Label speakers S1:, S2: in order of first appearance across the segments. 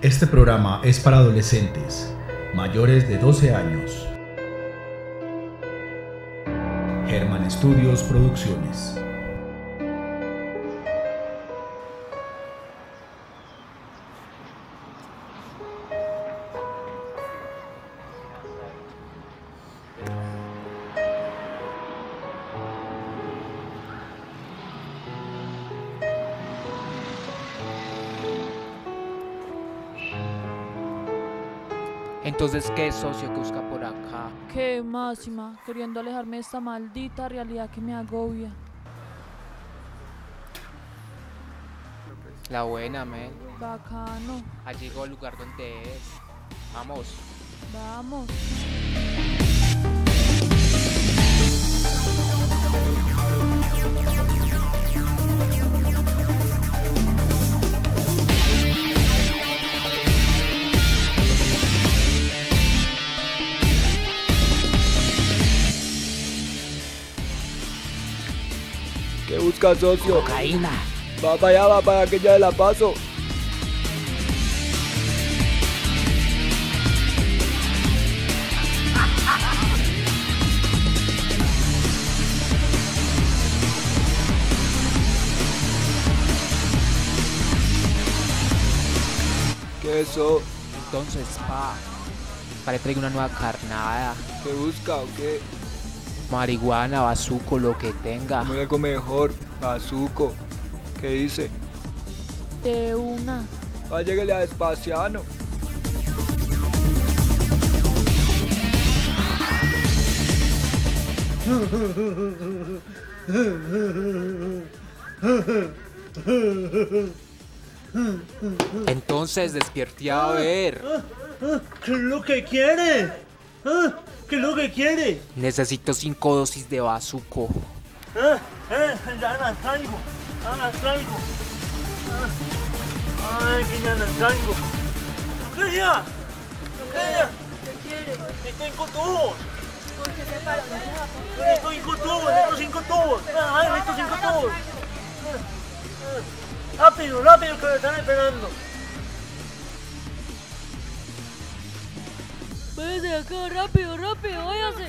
S1: Este programa es para adolescentes mayores de 12 años. Germán Estudios Producciones.
S2: Entonces, ¿qué socio que busca por acá?
S3: Qué máxima, queriendo alejarme de esta maldita realidad que me agobia.
S2: La buena, men.
S3: Bacano,
S2: Allí llegó el lugar donde es. Vamos.
S3: vamos.
S4: ¿Qué busca, socio?
S2: Cocaína.
S4: Va para allá, que ya la paso. ¿Qué es eso?
S2: Entonces, le traigo una nueva carnada.
S4: ¿Qué busca o qué?
S2: Marihuana, bazuco, lo que tenga.
S4: Dame algo mejor, bazuco. ¿Qué dice?
S3: De una.
S4: Lléguele a Despasiano.
S2: Entonces, despierte a ver.
S5: ¿Qué es lo que quiere? ¿Qué es lo que quiere?
S2: Necesito 5 dosis de bazuco.
S5: Ya las traigo, Ay, que ya las traigo. ¡Lucrecia!
S3: ¿Qué quiere?
S5: ¡Necesito 5 tubos!
S3: ¿Por qué se para?
S5: ¡Necesito 5 tubos! ¡Necesito 5 tubos! ¡Necesito 5 tubos! ¡Rápido, que me están esperando!
S3: Váyase de acá, rápido, váyase.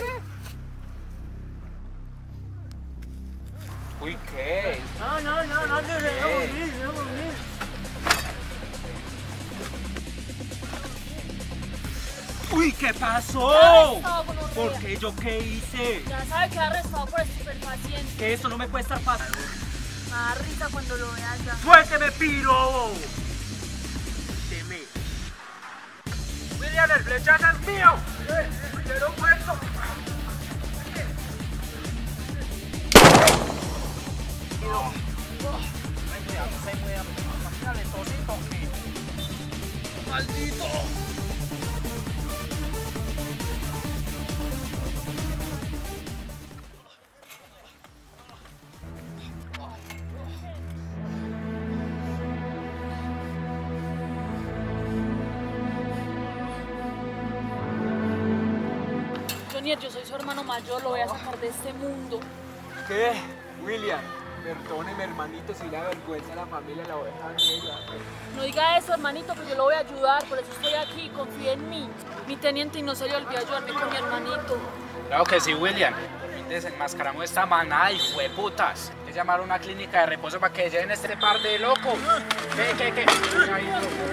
S2: Uy, ¿qué?
S5: No, dejemos ir. ¡Uy, qué pasó!
S3: Arrestado con orgía.
S5: ¿Por qué yo qué hice?
S3: Ya sabe que ha arrestado por estupefaciente.
S5: Que esto no me puede estar pasando.
S3: Me da risa cuando lo vea ya.
S5: ¡Suélteme, piro! ¡Suélteme! ¡William, el flechazo es mío! ¡Quiero muerto! ¡Maldito!
S3: Jonier, yo soy su hermano mayor, lo voy a sacar de este mundo.
S4: ¿Qué? William, perdóneme, hermanito, si la vergüenza a la familia la oveja negra.
S3: No diga eso, hermanito, que yo lo voy a ayudar, por eso estoy aquí, confía en mí. Mi teniente y no se le olvidó ayudarme con mi hermanito.
S6: Claro que sí, William. Desenmascaramos esta manada y hueputas. Es llamar a una clínica de reposo para que lleven este par de locos. ¿Qué? Ahí,